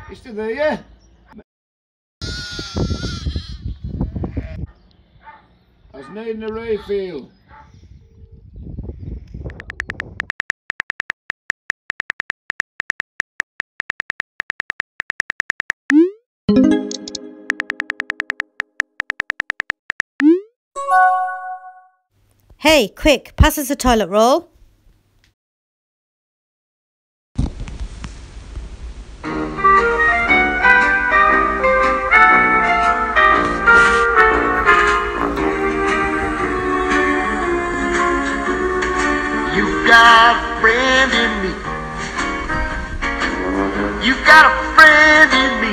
You still there, yeah? I was needing a refill. Hey, quick, pass us a toilet roll. You got a friend in me. You got a friend in me.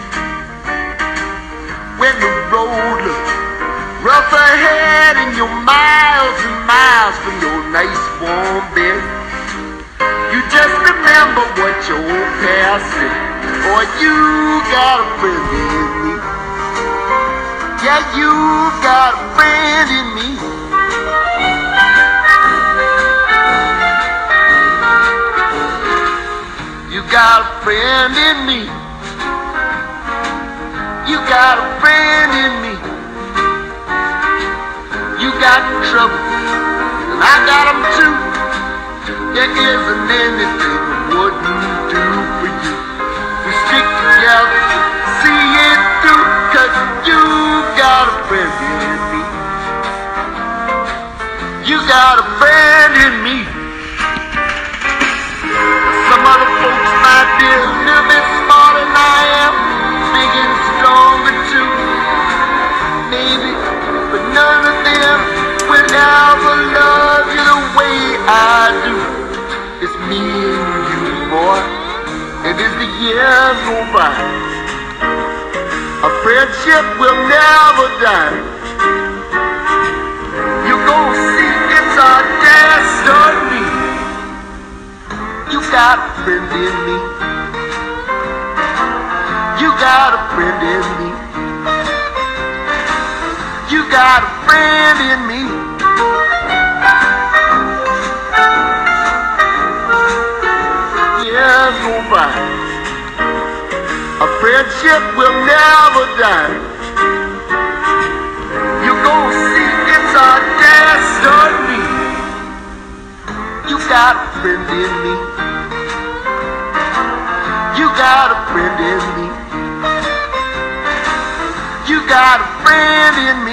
When the road looks rough ahead and you're miles and miles from your nice warm bed, you just remember what your old past said. Boy, you got a friend in me. Yeah, you got a friend in me. You got a friend in me. You got a friend in me. You got trouble, and I got them too. There isn't anything I wouldn't do for you. We stick together, see it through, 'cause you got a friend in me. You got a friend in me. Some other folks might be a little bit smarter than I am, big and stronger too, maybe, but none of them will ever love you the way I do. It's me and you, boy, and as the years go by, a friendship will never die. You're gonna see it's our destiny. You got a friend in me. You got a friend in me. You got a friend in me. Years go by, a friendship will never die. You're gonna see it's our destiny. You got a friend in me. You got a friend in me. You got a friend in me.